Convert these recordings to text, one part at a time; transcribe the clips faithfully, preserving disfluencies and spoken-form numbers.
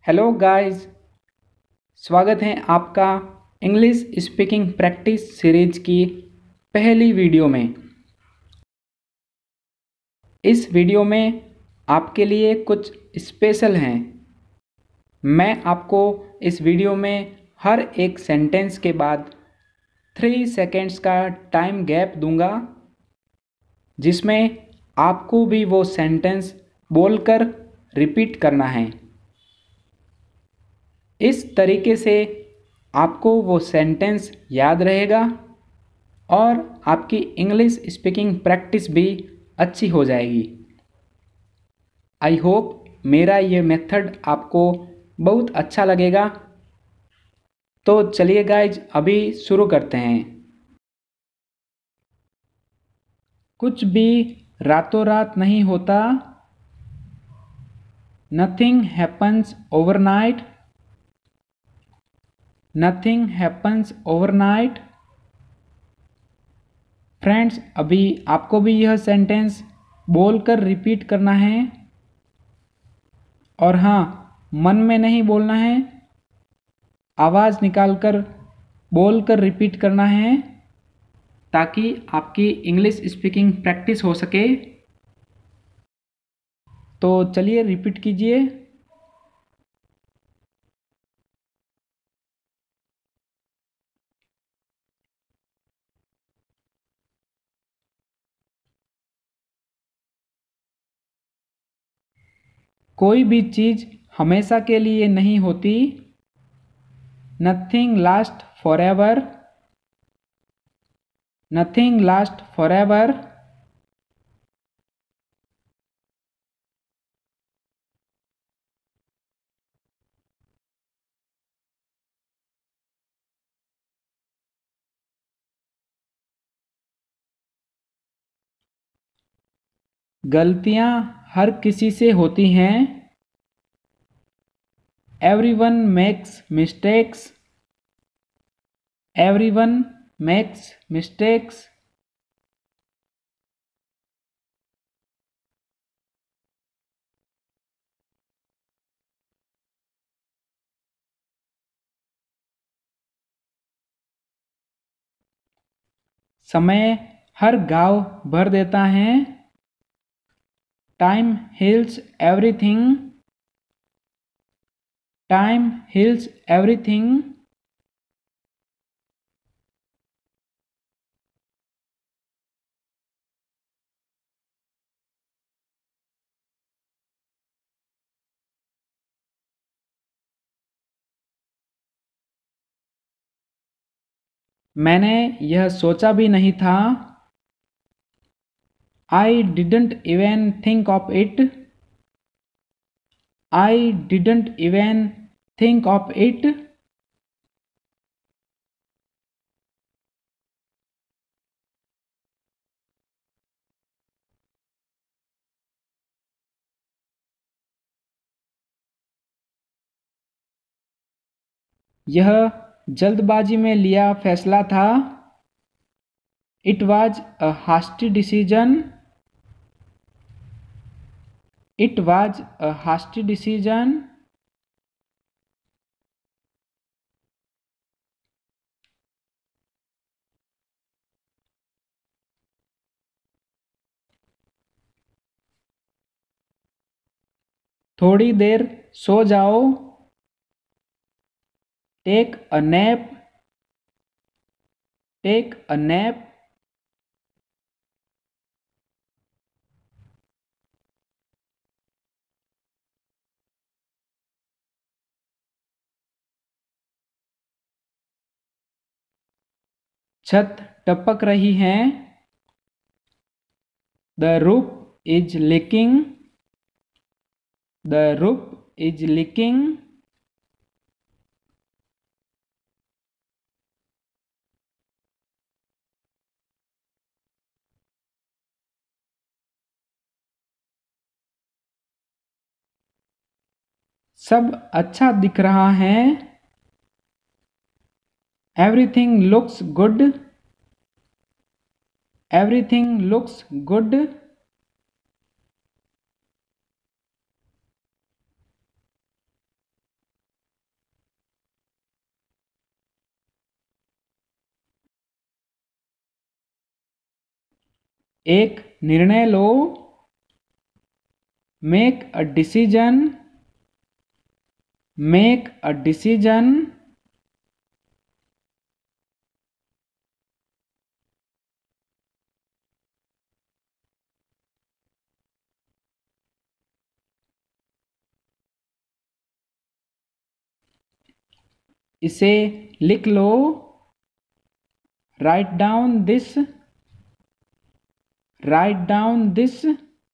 Hello guys, स्वागत है आपका इंग्लिश स्पीकिंग प्रैक्टिस सीरीज की पहली वीडियो में। इस वीडियो में आपके लिए कुछ स्पेशल हैं। मैं आपको इस वीडियो में हर एक सेंटेंस के बाद थ्री सेकेंड्स का टाइम गैप दूंगा, जिसमें आपको भी वो सेंटेंस बोलकर रिपीट करना है। इस तरीके से आपको वो सेंटेंस याद रहेगा और आपकी इंग्लिश स्पीकिंग प्रैक्टिस भी अच्छी हो जाएगी। आई होप मेरा ये मेथड आपको बहुत अच्छा लगेगा। तो चलिए गाइज, अभी शुरू करते हैं। कुछ भी रातों रात नहीं होता। Nothing happens overnight. Nothing happens overnight. Friends, अभी आपको भी यह सेंटेंस बोलकर रिपीट करना है। और हाँ, मन में नहीं बोलना है, आवाज़ निकालकर बोलकर रिपीट करना है, ताकि आपकी इंग्लिश स्पीकिंग प्रैक्टिस हो सके। तो चलिए रिपीट कीजिए। कोई भी चीज़ हमेशा के लिए नहीं होती। Nothing last forever. Nothing last forever. गलतियाँ हर किसी से होती हैं। Everyone makes mistakes. Everyone makes mistakes. समय हर घाव भर देता है। Time heals everything. Time heals everything. मैंने यह सोचा भी नहीं था। I didn't even think of it. I didn't even think of it. यह जल्दबाजी में लिया फैसला था। It was a hasty decision. It was a hasty decision. थोड़ी देर सो जाओ। Take a nap. Take a nap. छत टपक रही है। The roof is leaking. The roof is leaking. सब अच्छा दिख रहा है। Everything looks good. Everything looks good. एक निर्णय लो, make a decision, make a decision. इसे लिख लो, write down this, write down this.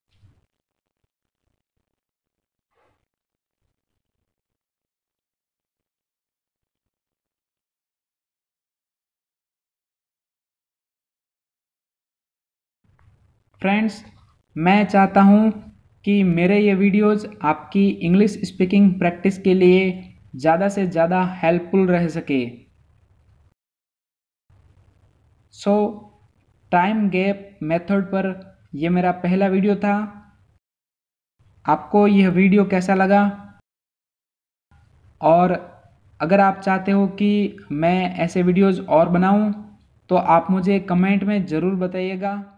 Friends, मैं चाहता हूँ कि मेरे ये वीडियोस आपकी इंग्लिश स्पीकिंग प्रैक्टिस के लिए ज़्यादा से ज़्यादा हेल्पफुल रह सके। सो टाइम गैप मेथड पर यह मेरा पहला वीडियो था। आपको यह वीडियो कैसा लगा? और अगर आप चाहते हो कि मैं ऐसे वीडियोस और बनाऊं तो आप मुझे कमेंट में ज़रूर बताइएगा।